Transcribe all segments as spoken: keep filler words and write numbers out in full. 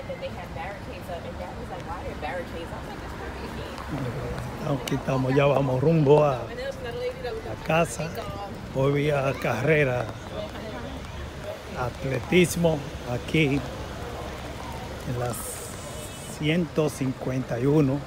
Aquí estamos, ya vamos rumbo a la casa. Hoy había carrera, atletismo aquí en las ciento cincuenta y uno.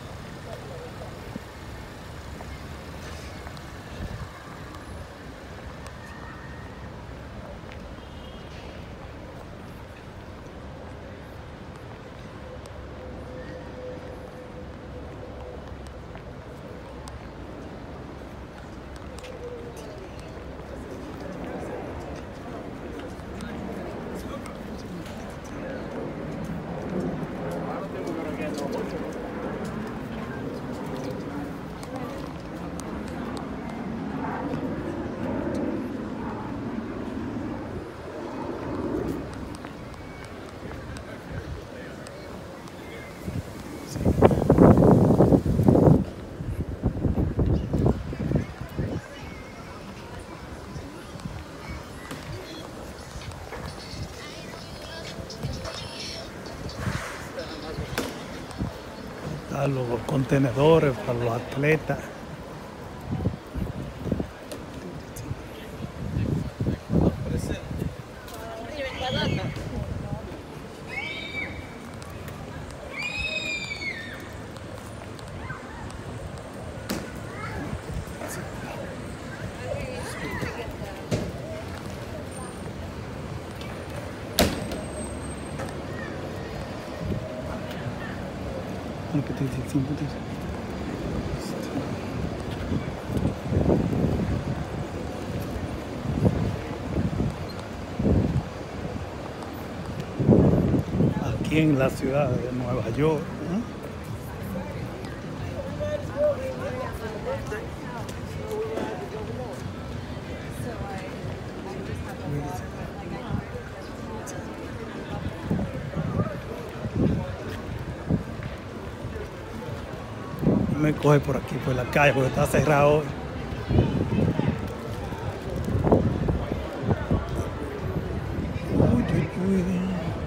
A los contenedores para los atletas. Aquí en la ciudad de Nueva York, ¿eh? Me coge por aquí, por la calle, porque está cerrado hoy. Uy, uy, uy.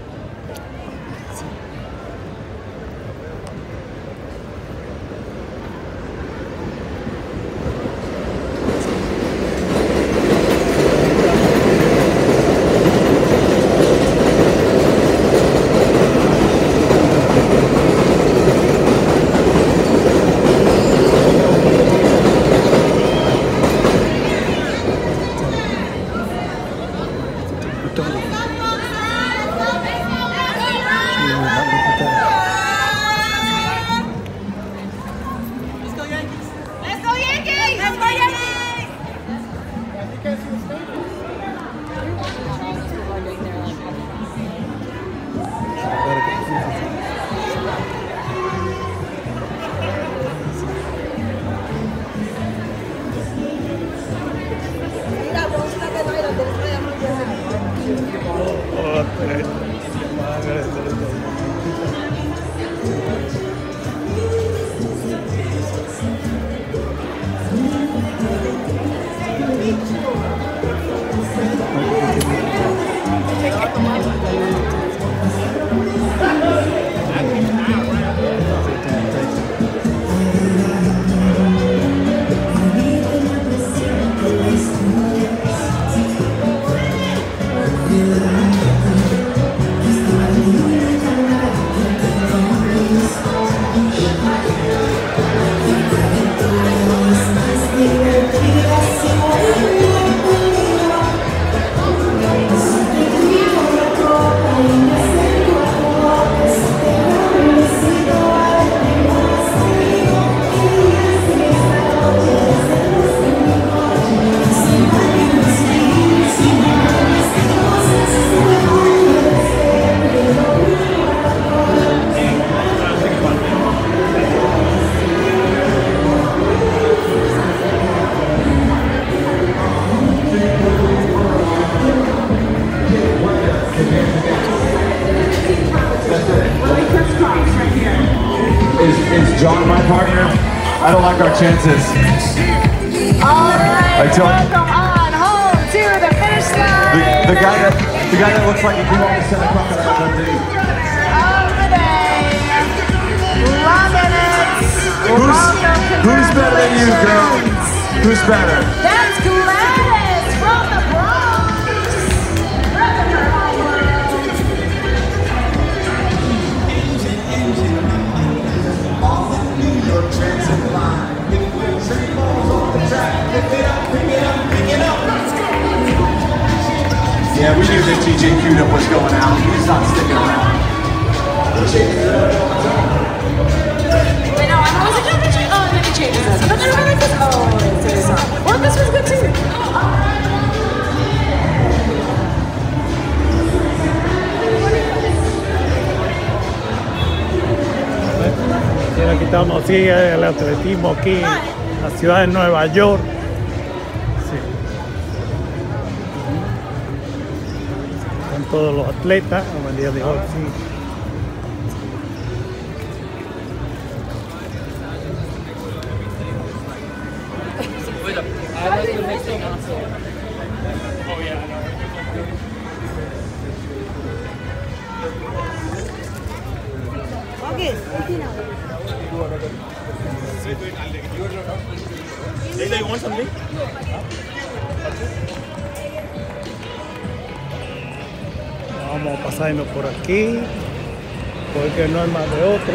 John, my partner, I don't like our chances. All right, welcome on home to the finish line. The, the guy that the guy that looks like he belongs to the crocodile Dundee. you, girl. Who's better? That's Gladys from the Bronx. Repping her homeworld. On New York Transit line. Send balls off the track. Pick it up, pick it up, pick it up. Let's go. Yeah, we knew that T J Cuda was going out. He's not sticking around. Wait, no, I was like, no, let me change. Oh, let me change this. No, no, no, no, this. Oh, it's this song. Well, this was good too. Bien, aquí estamos, sí, el atletismo aquí en la ciudad de Nueva York. Sí. Están todos los atletas, como el día de hoy, sí. Vamos pasando por aquí, porque no hay más de otro.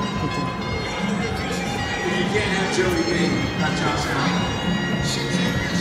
You can't have Joey B, not Josh Allen.